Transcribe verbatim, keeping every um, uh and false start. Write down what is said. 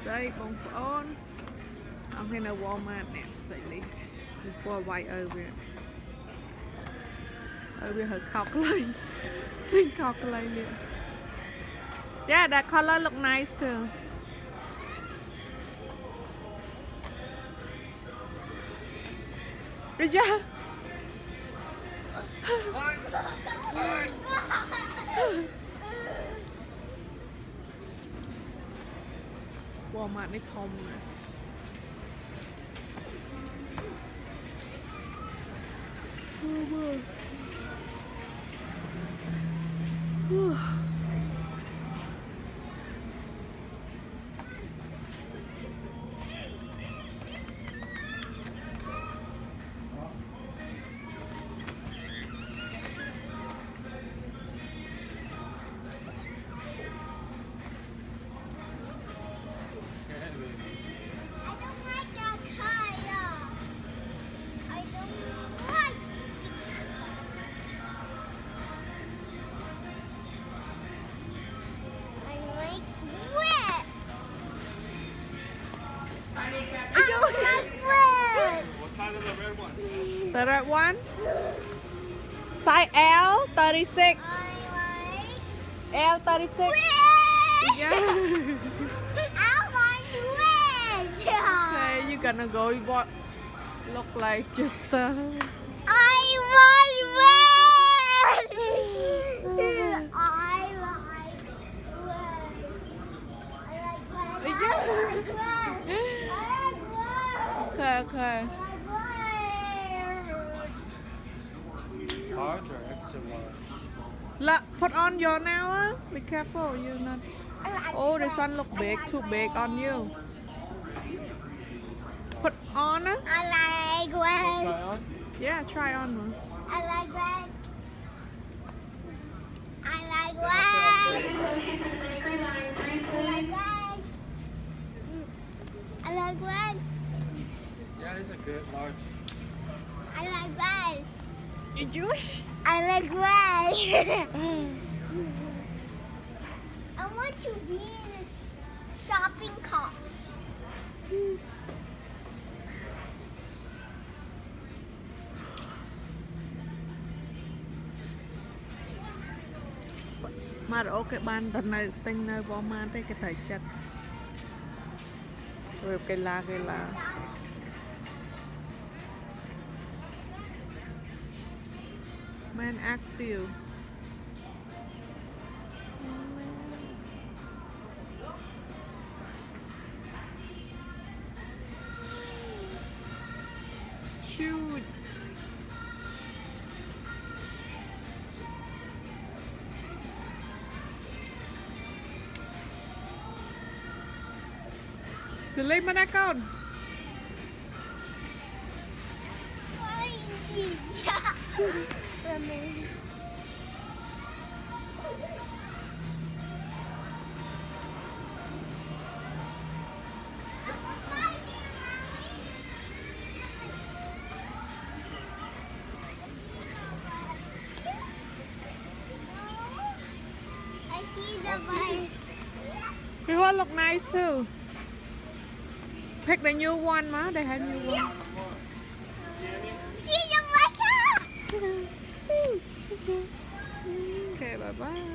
Đây bông phôn ông hay là Walmart nè dậy lý qua white over it over her calculating think calculating yeah that color look nice too good job Walmart này không nè the red one size L thirty-six L thirty-six yeah. I want red. Okay, you gonna go what look like just uh... I want red. I like red. I like red. I like red. I like red. Okay, okay. Large or extra large? Look, put on your now. Uh? Be careful, you're not. Oh, this one look big, too big on you. Put on. Uh? I like red. Try on? Yeah, try on one. I like red. I like red. I like red. I like red. Yeah, it's a good large. I like red. You Jewish? I like red. I want to be in a shopping cart. Mà rồi cái ban tận này tinh nơi bỏ man tới cái thể chất rồi cái la cái la man active shoot xử lý mana con I see the bird. you all look nice too. Pick the new one, ma. They have new one. See the bird. Okay, bye bye.